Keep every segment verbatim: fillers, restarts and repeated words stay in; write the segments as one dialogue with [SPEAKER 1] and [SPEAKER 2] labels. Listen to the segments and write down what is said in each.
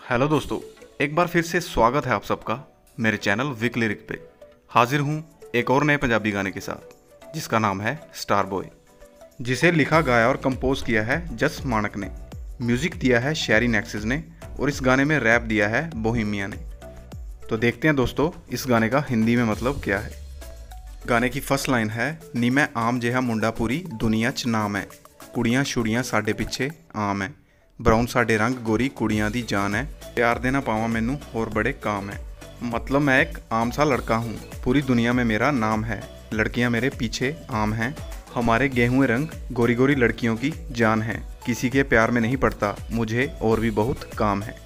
[SPEAKER 1] Hello दोस्तों, एक बार फिर से स्वागत है आप सबका मेरे चैनल विक लिरिक पे। हाजिर हूँ एक और नए पंजाबी गाने के साथ जिसका नाम है स्टार बॉय, जिसे लिखा गाया और कंपोज किया है जस मानक ने, म्यूजिक दिया है शैरी नेक्सिस ने और इस गाने में रैप दिया है बोहेमिया ने। तो देखते हैं दोस्तों इस गाने का हिंदी में मतलब क्या है। गाने की फर्स्ट लाइन है, नी मैं आम जिहा मुंडा पूरी दुनिया च नाम है, कुड़ियां छुड़ियां साडे पिछे आम है, ब्राउन साडे रंग गोरी कुड़ियां दी जान है, प्यार देना पावा मैनू होर बड़े काम है। मतलब मैं एक आम सा लड़का हूँ, पूरी दुनिया में मेरा नाम है, लड़कियां मेरे पीछे आम हैं, हमारे गेहूं रंग गोरी गोरी लड़कियों की जान है, किसी के प्यार में नहीं पड़ता मुझे और भी बहुत काम है।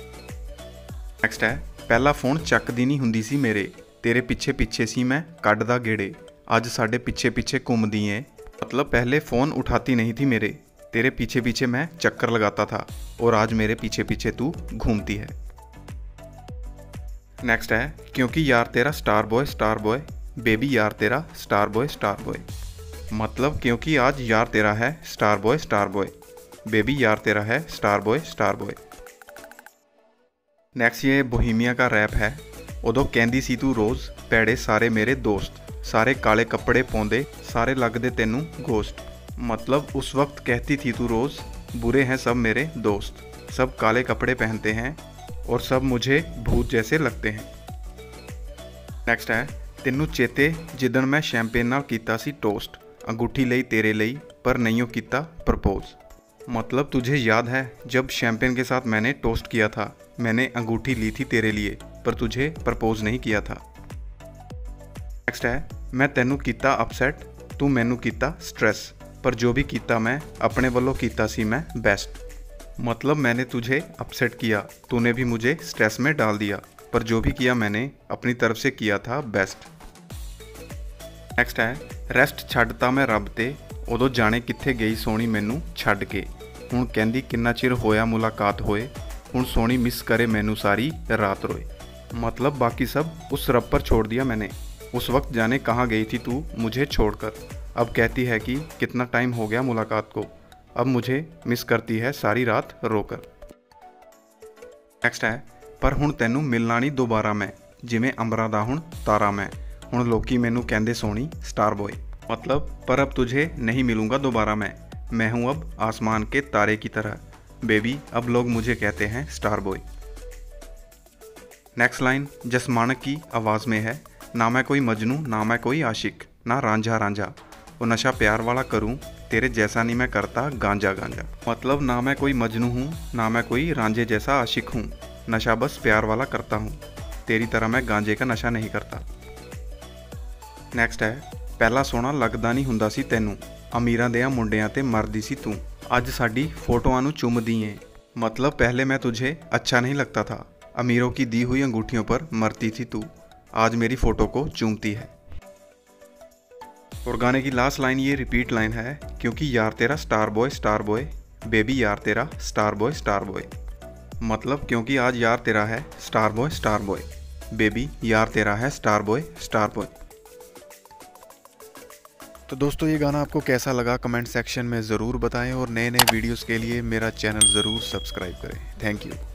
[SPEAKER 1] नेक्स्ट है, पहला फोन चकदी नहीं हुंदी सी मेरे, तेरे पीछे पीछे सी मैं कड्डदा गेड़े, अज साडे पीछे पीछे घूमदी है। मतलब पहले फ़ोन उठाती नहीं थी मेरे, तेरे पीछे पीछे मैं चक्कर लगाता था और आज मेरे पीछे पीछे तू घूमती है। नेक्स्ट है, क्योंकि यार तेरा star boy star boy, baby यार तेरा स्टार बॉय स्टार बॉय। मतलब क्योंकि आज यार तेरा है star boy star boy, baby यार तेरा है star boy star boy. Next ये बोहेमिया का रैप है, उदों कहंदी सी तू रोज़ पैड़े सारे मेरे दोस्त, सारे काले कपड़े पाउंदे सारे लगदे तेनू गोस्ट। मतलब उस वक्त कहती थी तू रोज़ बुरे हैं सब मेरे दोस्त, सब काले कपड़े पहनते हैं और सब मुझे भूत जैसे लगते हैं। नेक्स्ट है, तेनू चेते जिदन मैं शैंपेन नाल कीता सी टोस्ट, अंगूठी लई तेरे लई पर नहींओ कीता प्रपोज। मतलब तुझे याद है जब शैंपेन के साथ मैंने टोस्ट किया था, मैंने अंगूठी ली थी तेरे लिए पर तुझे प्रपोज नहीं किया था। नेक्स्ट है, मैं तेनू कीता अपसेट तू मैनू कीता स्ट्रेस, पर जो भी कीता मैं अपने वालों कीता सी मैं बेस्ट। मतलब मैंने तुझे अपसेट किया, तूने भी मुझे स्ट्रेस में डाल दिया, पर जो भी किया मैंने अपनी तरफ से किया था बेस्ट। नेक्स्ट है, रेस्ट छड्डता मैं रब ते उदों जाने कित्थे गई सोहनी मैनू छड्ड के, हुण कहंदी किन्ना चिर होया मुलाकात होए, हुण सोहनी मिस करे मैनू सारी रात रोए। मतलब बाकी सब उस रब पर छोड़ दिया मैंने, उस वक्त जाने कहाँ गई थी तू मुझे छोड़कर, अब कहती है कि कितना टाइम हो गया मुलाकात को, अब मुझे मिस करती है सारी रात रोकर। नेक्स्ट है, पर हुण तैनू मिलना नहीं दोबारा मैं, जिवें अंबरां दा हुण तारा मैं, हुण लोकी मैनू कहंदे सोहनी स्टार बॉय। मतलब पर अब तुझे नहीं मिलूंगा दोबारा मैं, मैं हूँ अब आसमान के तारे की तरह, बेबी अब लोग मुझे कहते हैं स्टार बॉय। नेक्स्ट लाइन जस मानक की आवाज़ में है, ना मैं कोई मजनू ना मैं कोई आशिक, ना रांझा रांझा, वो नशा प्यार वाला करूं तेरे जैसा नहीं मैं करता गांजा गांजा। मतलब ना मैं कोई मजनू हूँ ना मैं कोई रांझे जैसा आशिक हूँ, नशा बस प्यार वाला करता हूँ, तेरी तरह मैं गांजे का नशा नहीं करता। नेक्स्ट है, पहला सोहना लगदा नहीं हुंदा सी तैनू, अमीरां देयां मुंडियां ते मरदी सी तू, अज साडी फोटोआं नू चुमदी ऐ। मतलब पहले मैं तुझे अच्छा नहीं लगता था, अमीरों की दी हुई अंगूठियों पर मरती थी तू, आज मेरी फ़ोटो को चूमती है। और गाने की लास्ट लाइन ये रिपीट लाइन है, क्योंकि यार तेरा star boy star boy, baby यार तेरा स्टार बॉय स्टार बॉय। मतलब क्योंकि आज यार तेरा है star boy star boy, baby यार तेरा है स्टार बॉय स्टार बॉय। तो दोस्तों ये गाना आपको कैसा लगा कमेंट सेक्शन में ज़रूर बताएं और नए नए वीडियोस के लिए मेरा चैनल ज़रूर सब्सक्राइब करें। Thank you.